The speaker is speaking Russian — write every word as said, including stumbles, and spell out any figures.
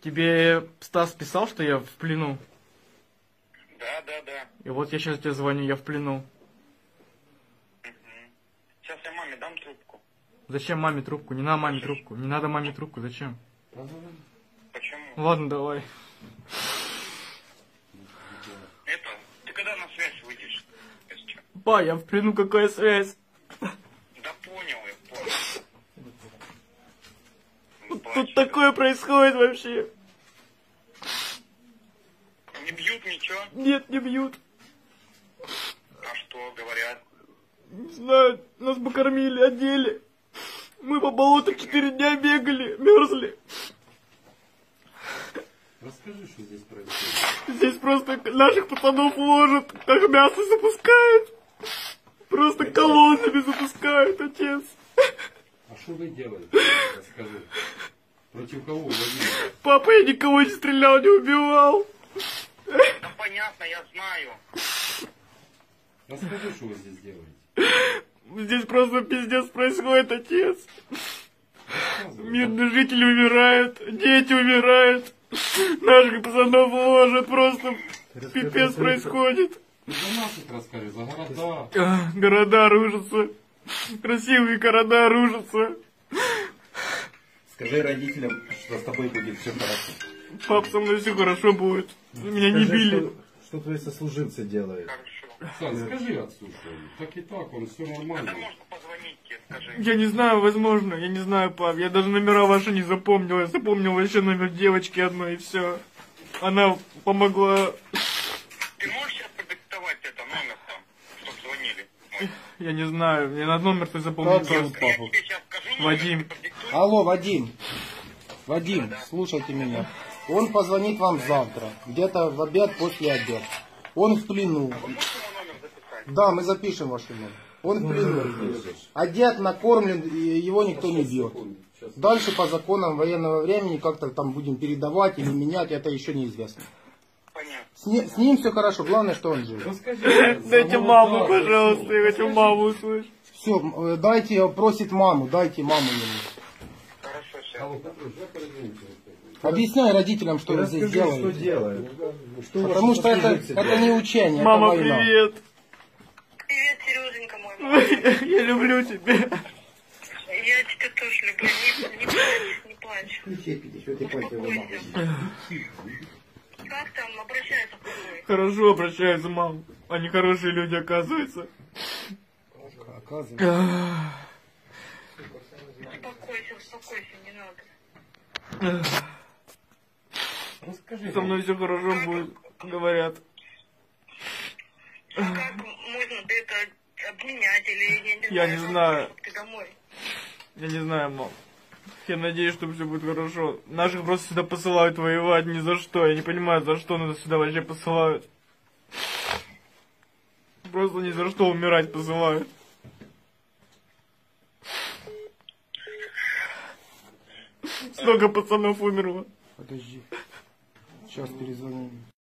Тебе Стас писал, что я в плену? Да, да, да. И вот я сейчас тебе звоню, я в плену. Угу. Сейчас я маме дам трубку. Зачем маме трубку? Не надо маме трубку. Не надо маме трубку, зачем? Почему? Ладно, давай. Это, ты когда на связь выйдешь? Если чё? Ба, я в плену, какая связь? Да понял, я понял. Не Тут плачь, такое происходит вообще. Не бьют ничего? Нет, не бьют. А что говорят? Не знаю, нас бы кормили, одели. Мы по болоту четыре дня бегали, мерзли. Расскажи, что здесь происходит. Здесь просто наших пацанов ложат, как мясо запускают. Просто колоннами запускают, отец. А что вы делаете? Расскажи. Против кого вы? Папа, я никого не стрелял, не убивал. Да понятно, я знаю. Расскажи, что вы здесь делаете. Здесь просто пиздец происходит, отец. Мирные жители умирают, дети умирают. Наших пацанов ложат, просто пипец происходит. Ты за нас это расскажи, за города. А, города рушатся. Красивые города рушатся. Скажи родителям, что с тобой будет все хорошо. Пап, со мной все хорошо будет. Меня не Скажи, били. Что, что твои сослуживцы делают? Хорошо. Сань, скажи отцу, что так и так, он все Это нормально. можно позвонить тебе, скажи. Я не знаю, возможно, я не знаю, пап. Я даже номера ваши не запомнил. Я запомнил еще номер девочки одной и все. Она помогла. Ты можешь сейчас продиктовать это номер там, чтобы звонили? Мой. Я не знаю, я на номер ты запомнил. Как зовут Я папу? тебе сейчас скажу номер, Вадим. ты продиктуй. Алло, Вадим. Вадим, слушайте меня. Он позвонит вам завтра, где-то в обед, после обеда. Он в плену. Вы можете его номер записать? Да, мы запишем ваш номер. Он в плену. Одет, накормлен, и его никто не бьет. Дальше по законам военного времени как-то там будем передавать или менять, это еще неизвестно. Понятно. С, не- с ним все хорошо, главное, что он жив. Расскажи. Дайте маму, пожалуйста, я хочу маму услышать. Все, дайте, просит маму, дайте маму ему. Хорошо, сейчас. Алло, Петрович, я перезвоните. Объясняй родителям, что вы здесь Расскажи, что делаете. делают. Что Потому ваши что это, сослуживцы это делают? не учение, Мама, это война. привет. Привет, Сереженька мой. Я люблю тебя. Я тебя тоже люблю. Не, не плачь, не плачь. Успокойся. Как там обращаются к тобой? Хорошо обращаются, мам. Они хорошие люди, оказывается. Оказывается. Успокойся, успокойся, не надо. Расскажи. Со мной все хорошо будет, говорят. А как можно это обменять или я не знаю? Я не как, знаю. чтоб ты домой. Я не знаю, мам. Я надеюсь, что все будет хорошо. Наших просто сюда посылают воевать ни за что. Я не понимаю, за что нас сюда вообще посылают. Просто ни за что умирать посылают. Столько пацанов умерло. Подожди. Сейчас перезвоним.